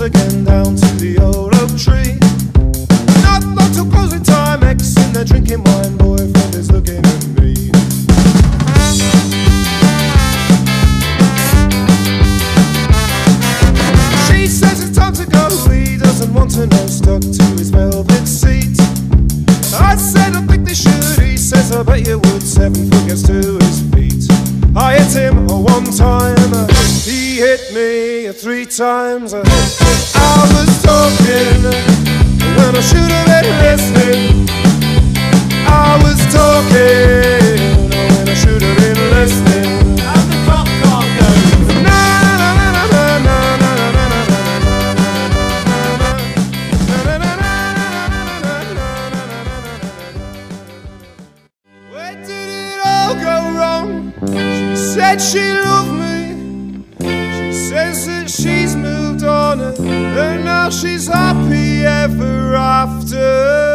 again down to the old oak tree. Not till closing time, ex in there drinking wine, boyfriend is looking at me. She says it's time to go, he doesn't want to know, stuck to his velvet seat. I said I think they should, he says I bet you would, 7 foot gets to his feet. I hit him one time, he hit me 3 times. I was talking when I should have been listening. I was talking when I should have been listening. And the clock can't go. Na na na na na na na na na na. Where did it all go wrong? She said she loved me. She says that she's moved on and now she's happy ever after.